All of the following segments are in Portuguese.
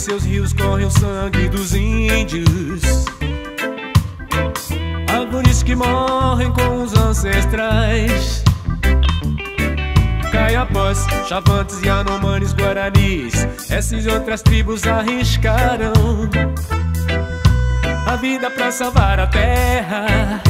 seus rios corre o sangue dos índios, árvores que morrem com os ancestrais. Caiapós, Chavantes, Yanomamis, Guaranis, essas e outras tribos arriscaram a vida pra salvar a terra.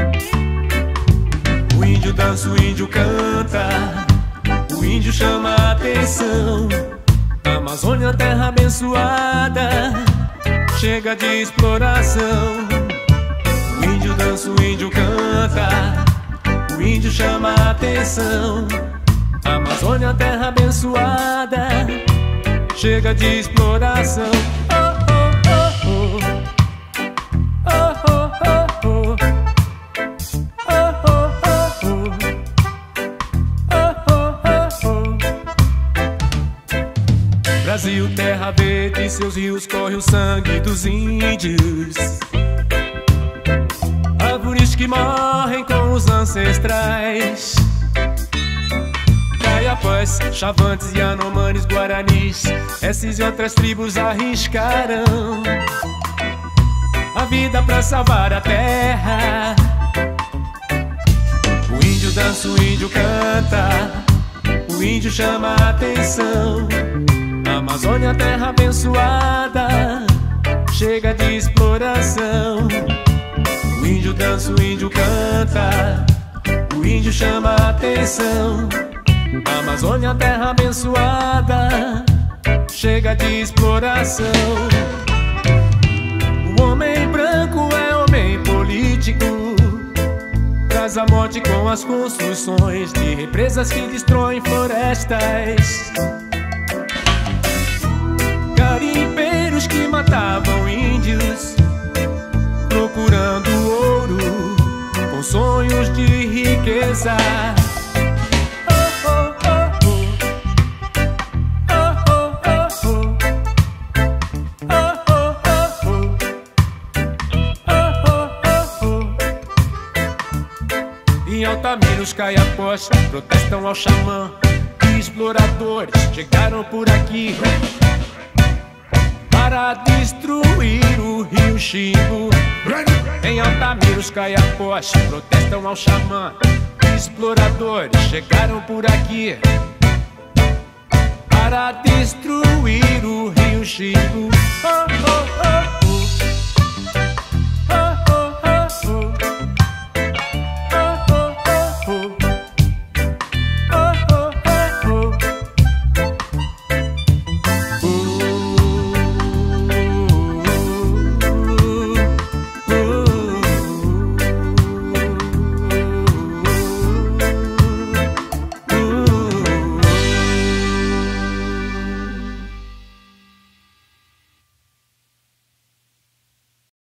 O índio dança, o índio canta, o índio chama a atenção. A Amazônia, terra abençoada, chega de exploração. O índio dança, o índio canta, o índio chama a atenção. A Amazônia, terra abençoada, chega de exploração. Brasil, terra verde, seus rios corre o sangue dos índios, árvores que morrem com os ancestrais. Caiapós, Chavantes, Yanomamis, Guaranis, essas e outras tribos arriscaram a vida pra salvar a terra. O índio dança, o índio canta, o índio chama a atenção. A Amazônia, terra abençoada, chega de exploração. O índio dança, o índio canta, o índio chama a atenção. A Amazônia, terra abençoada, chega de exploração. O homem branco é homem político, traz a morte com as construções de represas que destroem florestas. Garimpeiros que matavam índios, procurando ouro, com sonhos de riqueza. Em Altamira, os Caiapós protestam ao xamã. Exploradores chegaram por aqui para destruir o rio Xingu. Em Altamira, os Caiapós protestam ao xamã. Exploradores chegaram por aqui para destruir o rio Xingu. Oh, oh, oh.